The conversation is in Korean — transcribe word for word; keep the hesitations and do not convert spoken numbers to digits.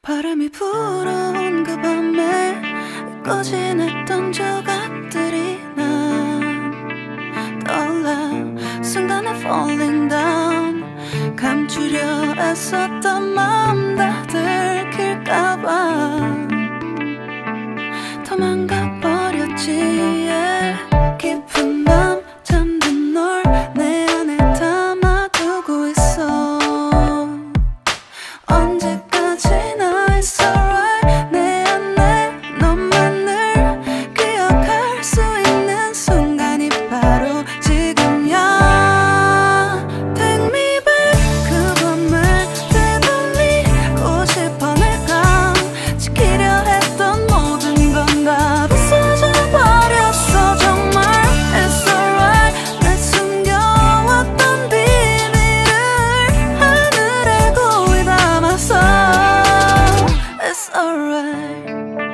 바람이 불어온 그 밤에 잊고 지냈던 조각들이 난 떠올라 순간에 falling down 감추려 애썼던 마음 다 들킬까봐 도망가버렸지 yeah. 깊은 밤 잠든 널 내 안에 담아두고 있어 언제까지나 it's alright 내 안에 너만을 기억할 수 있는 순간이 바로 지금이야 Take me back 그 밤을 되돌리고 싶어 내가 지키려 했던 모든 건 다 부서져 버렸어 정말 It's alright 날 숨겨왔던 비밀을 하늘에 고이 담았어 It's alright